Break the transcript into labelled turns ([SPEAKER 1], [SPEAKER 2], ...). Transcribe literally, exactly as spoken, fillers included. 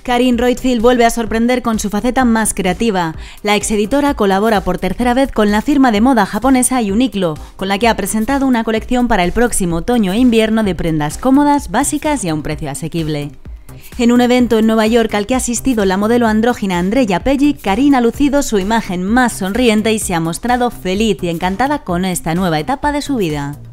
[SPEAKER 1] Karin Reutefield vuelve a sorprender con su faceta más creativa. La exeditora colabora por tercera vez con la firma de moda japonesa Uniqlo, con la que ha presentado una colección para el próximo otoño e invierno de prendas cómodas, básicas y a un precio asequible. En un evento en Nueva York al que ha asistido la modelo andrógina Andrea Pellic, Karin ha lucido su imagen más sonriente y se ha mostrado feliz y encantada con esta nueva etapa de su vida.